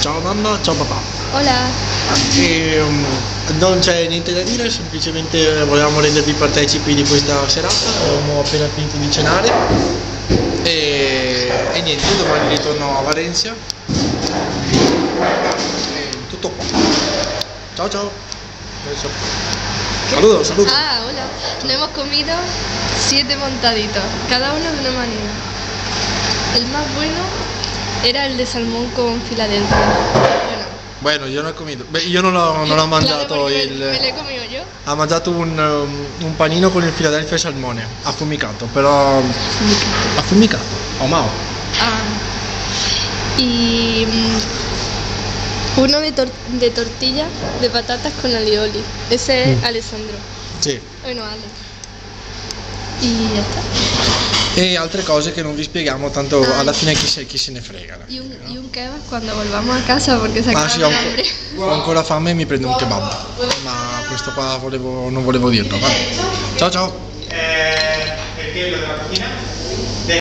Ciao mamma, ciao papà. Hola. E, non c'è niente da dire, semplicemente volevamo rendervi partecipi di questa serata. Abbiamo appena finito di cenare e niente, domani ritorno a Valencia. Tutto qua. Ciao ciao. Saludos, saludos. Ah, hola. Nos hemos comido 7 montaditos, cada uno de una manera. El más bueno era el de salmón con Filadelfia. Bueno, io non ho comido. Beh, io non ho mangiato claro, il. me lo he comido yo. Ha mangiato un panino con il Philadelphia e salmone, affumicato, però. Affumicato, ahumado. Ah. Y uno de tortilla de patatas con alioli. Ese es Alessandro. Sì. Bueno, Ale. Y ya está. E altre cose che non vi spieghiamo, tanto alla fine chi se ne frega. Y un kebab cuando volvamos a casa porque se acaba Sì, el hambre. ho ancora fame e mi prendo un kebab. Ma questo qua non volevo dirlo. Vabbè. Ciao ciao. Perché lo della cucina?